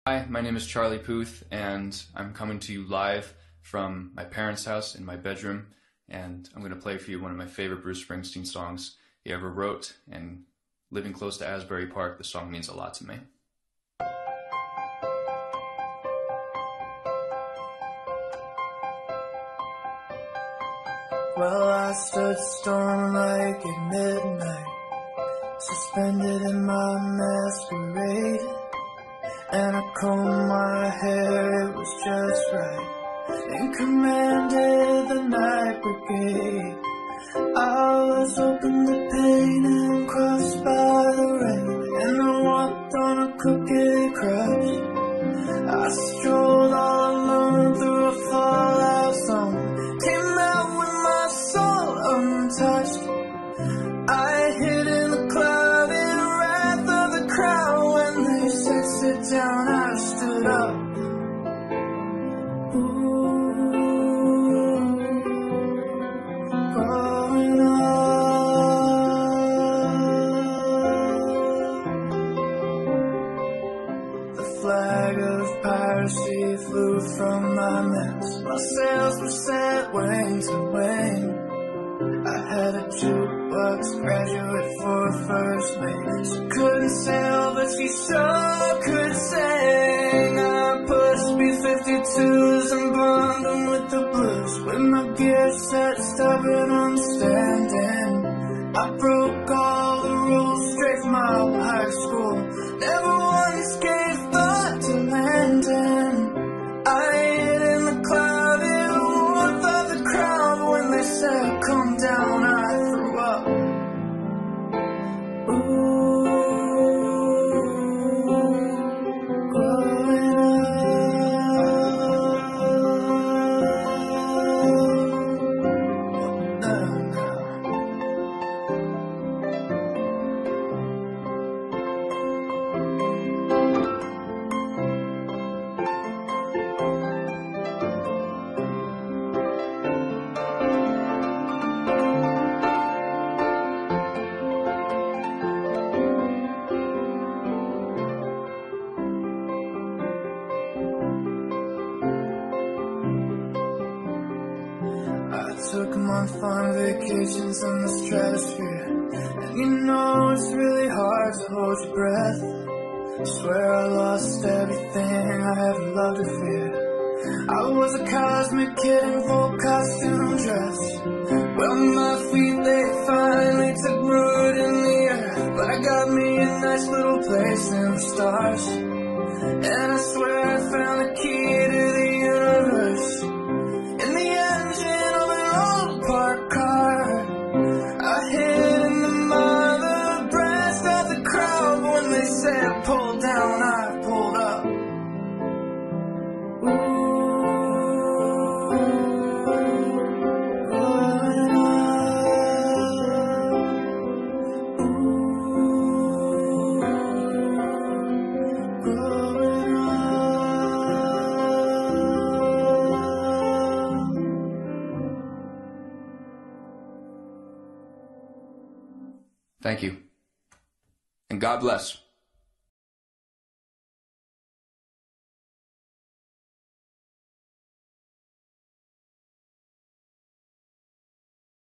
Hi, my name is Charlie Puth, and I'm coming to you live from my parents' house in my bedroom, and I'm going to play for you one of my favorite Bruce Springsteen songs he ever wrote, and living close to Asbury Park, the song means a lot to me. Well, I stood storm like at midnight, suspended in my masquerade, and I combed my hair, it was just right, and commanded the night brigade. I was open to pain and crushed by the rain, and I walked on a crooked crutch. I strolled all alone through a fallout zone, came out with my soul untouched. I hid in the clouded wrath of the crowd. When they said sit down, I stood up. Growing up, the flag of piracy flew from my mast. My sails were set wing to wing. I had a jukebox graduate for first mate. She couldn't sail, but she sure could sing. I pushed B-52s and bombed them with the blues, with my gear set, stubborn on standing. I broke all the rules straight from my high school. Never once gave thought to landing. I hid in the clouded warmth of the crowd. When they said come down, I threw up. Growing up now. I took month-long vacations in the stratosphere, and you know it's really hard to hold your breath. Swear I lost everything I ever loved or feared. I was a cosmic kid in full costume dress. Well, my feet, they finally took root in the earth, but I got me a nice little place in the stars, and I swear I found the key to the universe in the engine of an old parked car. I hid in the mother breast of the crowd. When they said pull down, I pulled up. Thank you, and God bless.